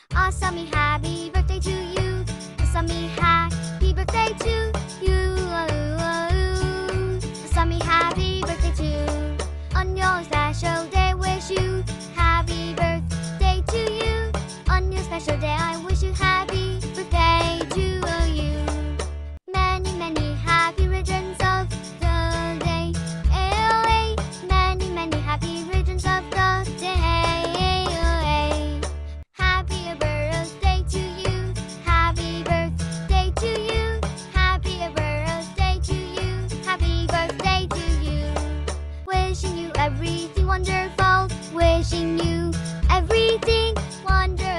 Asami, happy birthday to you. Asami, happy birthday to you. Asami, happy birthday to you. On your special day, wish you happy birthday to you. On your special day, I wish you happy birthday to you. Many, many happy returns of the day. AOA. Many, many happy returns of the day. AOA. Happy birthday to you. Happy birthday to you. Happy birthday to you. Happy birthday to you. Wishing you everything wonderful. Wishing you everything wonderful.